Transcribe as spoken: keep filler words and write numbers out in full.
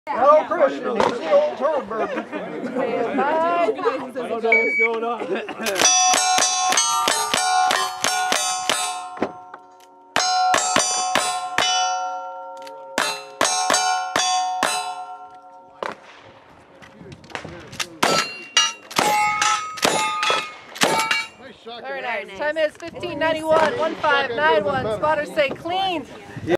Hello, Christian. He's the old turd bird. I don't know what's going on. Very nice. Time is fifteen ninety-one, one five nine one. Spotters say clean.